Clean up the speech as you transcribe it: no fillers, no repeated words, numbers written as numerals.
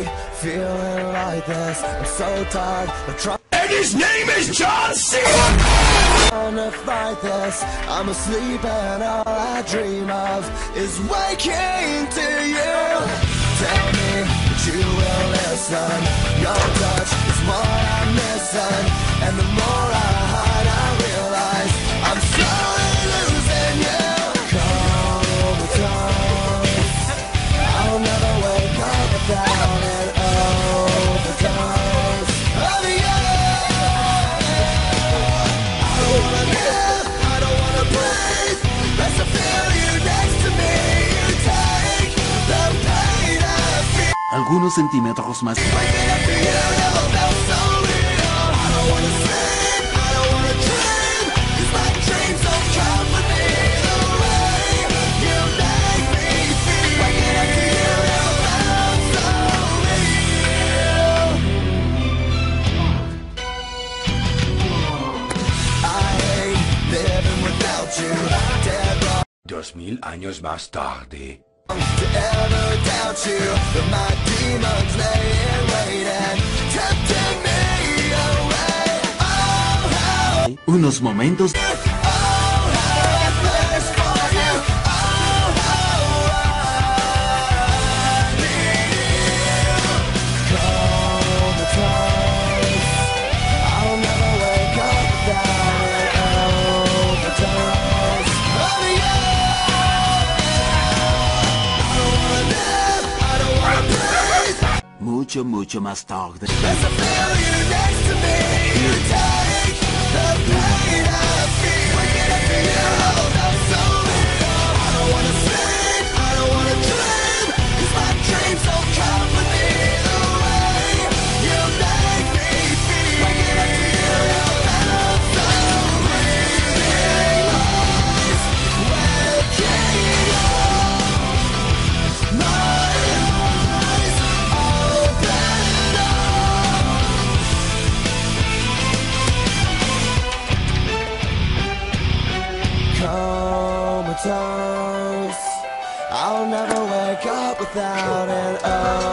feeling like this. I'm so tired of trying. And his name is John C. To fight this, I'm asleep and all I dream of is waking to you. Tell me that you will listen. Your touch is what I'm missing, and the more I hide, I realize I'm slowly losing you. Comatose, I'll never wake up without an overdose of you. Algunos centímetros más. Dos mil años más tarde. Unos momentos. Mucho más tarde. Comatose, I'll never wake up without an